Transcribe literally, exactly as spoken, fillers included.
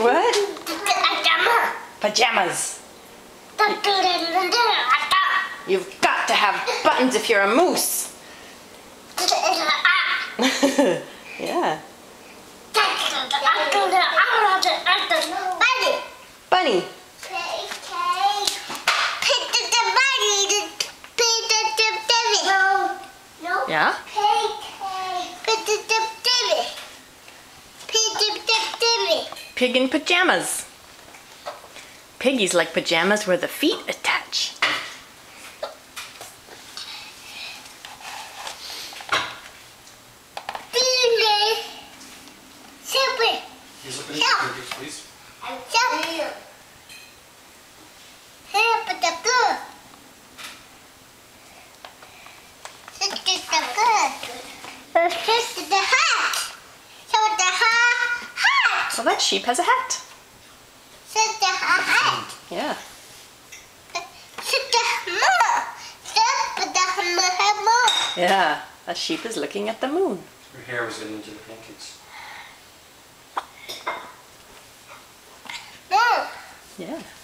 What? Pajamas. You've got to have buttons if you're a moose. Yeah. Bunny. Yeah? Pig in pajamas. Piggies like pajamas where the feet attach. Here's a picture of piggies, please. Well, that sheep has a hat. Yeah. Yeah, that sheep is looking at the moon. Her hair was getting into the pancakes. Yeah.